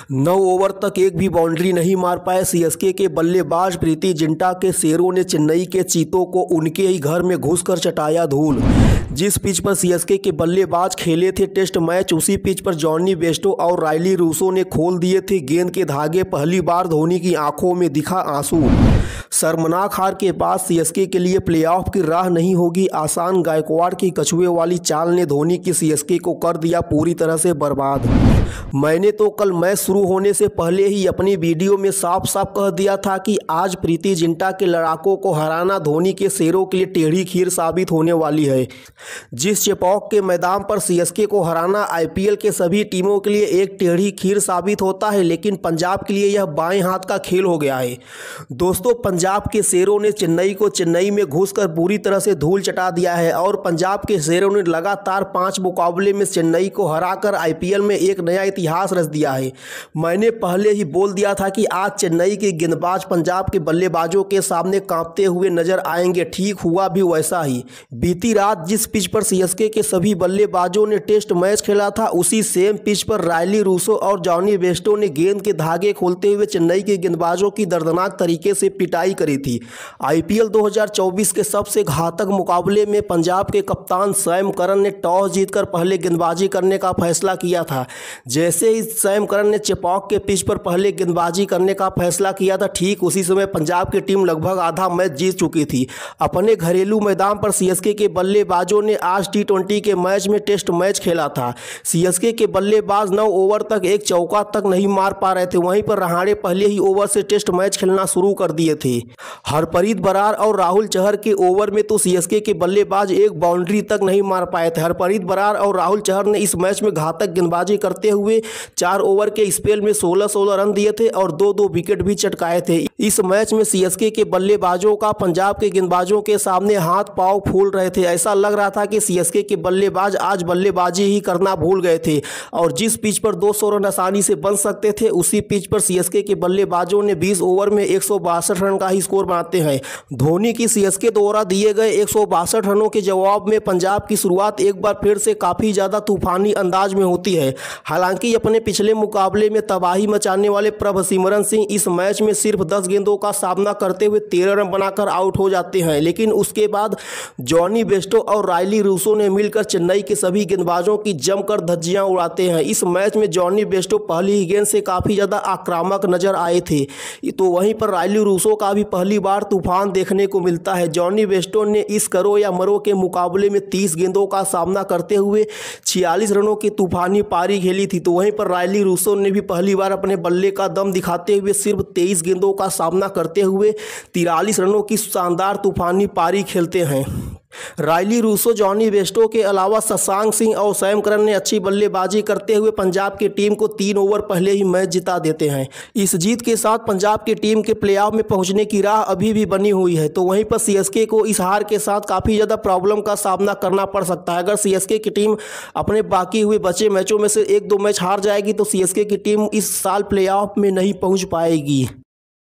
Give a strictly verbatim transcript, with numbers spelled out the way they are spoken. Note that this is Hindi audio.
नौ ओवर तक एक भी बाउंड्री नहीं मार पाए सीएसके के बल्लेबाज प्रीति जिंटा के शेरों ने चेन्नई के चीतों को उनके ही घर में घुसकर चटाया धूल। जिस पिच पर सीएसके के बल्लेबाज खेले थे टेस्ट मैच, उसी पिच पर जॉनी बेस्टो और रायली रूसो ने खोल दिए थे गेंद के धागे। पहली बार धोनी की आंखों में दिखा आंसू। शर्मनाक हार के बाद सीएसके के लिए प्लेऑफ की राह नहीं होगी आसान। गायकवाड़ की कछुए वाली चाल ने धोनी की सीएसके को कर दिया पूरी तरह से बर्बाद। मैंने तो कल मैच शुरू होने से पहले ही अपनी वीडियो में साफ साफ कह दिया था कि आज प्रीति जिंटा के लड़ाकों को हराना धोनी के शेरों के लिए टेढ़ी खीर साबित होने वाली है। जिस चेपॉक के मैदान पर सीएसके को हराना आईपीएल के सभी टीमों के लिए एक टेढ़ी खीर साबित होता है, लेकिन पंजाब के लिए यह बाएं हाथ का खेल हो गया है। दोस्तों, पंजाब के शेरों ने चेन्नई को चेन्नई में घुसकर पूरी तरह से धूल चटा दिया है और पंजाब के शेरों ने लगातार पांच मुकाबले में चेन्नई को हराकर आईपीएल में एक नया इतिहास रच दिया है। मैंने पहले ही बोल दिया था कि आज चेन्नई के गेंदबाज पंजाब के बल्लेबाजों के सामने कांपते हुए नजर आएंगे। ठीक हुआ भी वैसा ही। बीती रात जिस पिच पर सीएसके के सभी बल्लेबाजों ने टेस्ट मैच खेला था, उसी सेम पिच पर रायली रूसो और जॉनी बेस्टो ने गेंद के धागे खोलते हुए चेन्नई के गेंदबाजों की दर्दनाक तरीके से पिटाई करी थी। आईपीएल दो हज़ार चौबीस के सबसे घातक मुकाबले में पंजाब के कप्तान सैम करन ने टॉस जीतकर पहले गेंदबाजी करने का फैसला किया था। जैसे ही सैम करन ने चेपॉक के पिच पर पहले गेंदबाजी करने का फैसला किया था, ठीक उसी समय पंजाब की टीम लगभग आधा मैच जीत चुकी थी। अपने घरेलू मैदान पर सीएसके के बल्लेबाजों ने आज टी ट्वेंटी के मैच में टेस्ट मैच खेला था। सीएसके के बल्लेबाज नौ ओवर तक एक चौका तक नहीं मार पा रहे थे। वहीं पर रहाणे पहले ही ओवर से टेस्ट मैच खेलना शुरू कर दिए थे। हरप्रीत बरार और राहुल चहर के ओवर में तो सीएसके के बल्लेबाज एक बाउंड्री तक नहीं मार पाए थे। हरप्रीत बरार और राहुल चहर ने इस मैच में घातक गेंदबाजी करते हुए चार ओवर के स्पेल में सोलह सोलह रन दिए थे और दो दो विकेट भी चटकाए थे। इस मैच में सीएसके के बल्लेबाजों का पंजाब के गेंदबाजों के सामने हाथ पांव फूल रहे थे। ऐसा लग रहा था कि सीएसके के बल्लेबाज आज बल्लेबाजी ही करना भूल गए थे और जिस पिच पर दो सौ रन आसानी से बन सकते थे, उसी पिच पर सीएसके के बल्लेबाजों ने बीस ओवर में एक सौ बासठ रन का ही स्कोर बनाते हैं। धोनी की सीएसके द्वारा दिए गए एक सौ बासठ रनों के जवाब में पंजाब की शुरुआत एक बार फिर से काफी ज्यादा तूफानी अंदाज में होती है। हालांकि अपने पिछले मुकाबले में तबाही मचाने वाले प्रभसिमरन सिंह इस मैच में सिर्फ दस गेंदों का सामना करते हुए तेरह रन बनाकर आउट हो जाते हैं, लेकिन उसके बाद जॉनी बेस्टो और रायली रूसो ने मिलकर चेन्नई के सभी गेंदबाजों की जमकर धज्जियां उड़ाते हैं। इस मैच में जॉनी बेस्टो पहली ही गेंद से काफी ज्यादा आक्रामक नजर आए थे, तो वहीं पर रायली रूसो का भी पहली बार तूफान देखने को मिलता है। जॉनी बेस्टो ने इस करो या मरो के मुकाबले में तीस गेंदों का सामना करते हुए छियालीस रनों की तूफानी पारी खेली थी, तो वहीं पर रायली रूसो ने भी पहली बार अपने बल्ले का दम दिखाते हुए सिर्फ तेईस गेंदों का सामना करते हुए तिरालीस रनों की शानदार तूफानी पारी खेलते हैं। रायली रूसो, जॉनी बेस्टो के अलावा शशांक सिंह और सैम करन ने अच्छी बल्लेबाजी करते हुए पंजाब की टीम को तीन ओवर पहले ही मैच जिता देते हैं। इस जीत के साथ पंजाब की टीम के प्लेऑफ में पहुंचने की राह अभी भी बनी हुई है, तो वहीं पर सीएसके को इस हार के साथ काफ़ी ज़्यादा प्रॉब्लम का सामना करना पड़ सकता है। अगर सीएसके की टीम अपने बाकी हुए बचे मैचों में से एक दो मैच हार जाएगी तो सीएसके की टीम इस साल प्लेऑफ में नहीं पहुँच पाएगी।